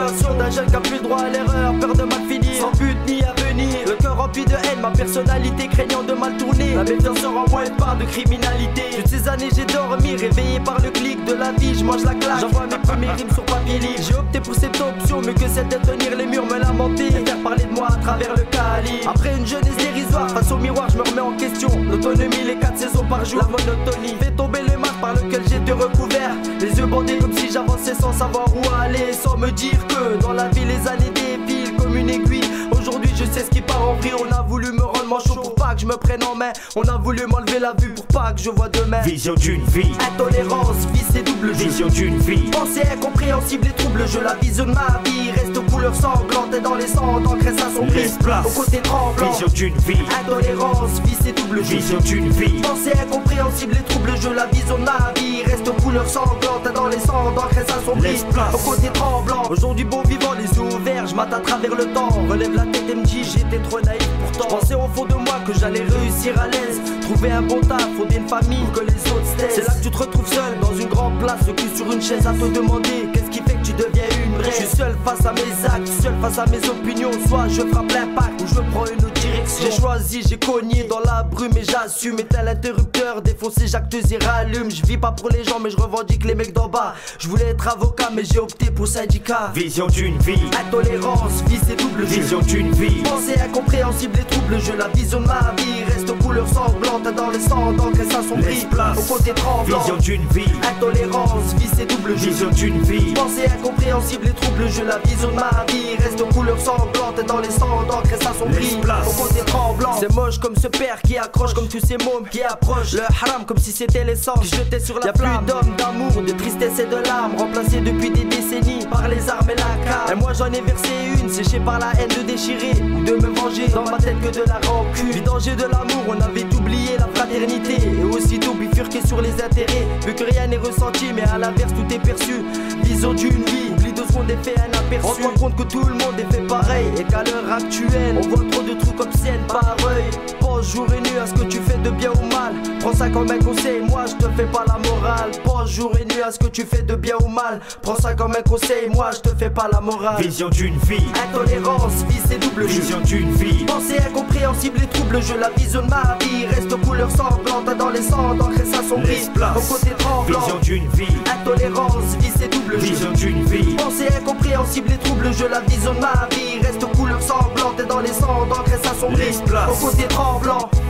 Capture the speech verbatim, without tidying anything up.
Incarnation d'un jeune qui a plus le droit à l'erreur, peur de mal finir, sans but ni avenir. Le cœur rempli de haine, ma personnalité craignant de mal tourner. La méfiance sort en moi une part de criminalité. Toutes ces années j'ai dormi, réveillé par le clic de la vie, je mange la claque. J'envoie mes premiers rimes sur papier libre. J'ai opté pour cette option, mieux que celle de tenir les murs, me lamenter et faire parler de moi à travers le calibre. Après une jeunesse dérisoire, face au miroir je me remets en question. L'autonomie, les quatre saisons par jour, la monotonie fait tomber le masque par lequel j'étais recouvert. Les yeux bandés comme si j'avançais sans savoir où aller, sans me dire que dans la vie les années défilent comme une aiguille. Aujourd'hui je sais ce qui part en vrille. On a voulu me rendre manchot pour pas que je me prenne en main. On a voulu m'enlever la vue pour pas que je vois demain. Vision d'une vie, intolérance, vice et double jeu. Vision d'une vie, pensée incompréhensible et trouble jeu. La vision de ma vie reste aux couleurs sanglantes et dans les sangs d'encre et s'assombrit au côté tremblant. Vision d'une vie, intolérance, vice et double jeu. Vision d'une vie, pensée incompréhensible et trouble jeu. La vision de ma vie reste aux couleurs sanglantes et dans les sangs d'encre et s'assombrit au côté tremblant. Aujourd'hui bon vivant, les yeux ouverts, je m'attends à travers le temps. Relève la tête et me dis j'étais trop naïf pourtant. Je pensais au fond de moi que j'allais réussir à l'aise, trouver un bon taf, fonder une famille, que les autres se taisent. C'est là que tu te retrouves seul dans une grande place, le cul sur une chaise à te demander qu'est-ce qui fait que tu deviens une vraie. Je suis seul face à mes actes, seul face à mes opinions. Soit je frappe l'impact ou je prends une autre direction. J'ai choisi, j'ai cogné dans la brume et j'assume. Et tel interrupteur défoncé, j'acte et rallume. Je vis pas pour les gens mais je revendique les mecs d'en bas. Je voulais être avocat mais j'ai opté pour syndicat. Vision d'une vie, intolérance, vice et double jeu. Vision d'une vie, pensée incompréhensible et trouble jeu. La vision de ma vie reste aux couleurs sanglantes dans les sangs d'encre et s'assombrit au côté tremblant. Vision d'une vie, intolérance, vice et double jeu. Vision d'une vie, pensée incompréhensible et trouble jeu. La vision de ma vie reste aux couleurs sanglantes dans les sangs d'encre et s'assombrit au côté tremblant. C'est moche comme ce père qui accroche comme tous ces mômes qui approchent le haram comme si c'était l'essence qui jetait sur la flamme. Y'a plus d'hommes, d'amour, de tristesse et de larmes, remplacés depuis des décennies par les armes et la carte. Et moi j'en ai versé une, séchée par la haine de déchirer ou de me venger, dans ma tête que de la rancune. Vidanger de l'amour, on avait oublié la fraternité et aussitôt bifurqué sur les intérêts. Vu que rien n'est ressenti mais à l'inverse tout est perçu. Vision d'une vie, oublie deux secondes et fais un aperçu. Rends-toi compte que tout le monde est fait pareil et qu'à l'heure actuelle on voit trop de trucs obscènes pareil. Pense jour et nuit à ce que tu fais de bien ou mal. Prends ça comme un conseil, moi je te fais pas la morale. Pense jour et nuit à ce que tu fais de bien ou mal. Prends ça comme un conseil, moi je te fais pas la morale. Vision d'une vie, intolérance, vice et double jeu. Vision d'une vie, pensée incompréhensible et trouble jeu. La vision de ma vie reste aux couleurs sanglantes dans les sangs d'encre et s'assombrit au côté tremblant. Vision d'une vie, intolérance, vice et double jeu. Vision d'une vie, pensée incompréhensible et trouble jeu. La vision de ma vie reste aux couleurs sanglantes dans les sangs d'encre et s'assombrit au côté tremblant.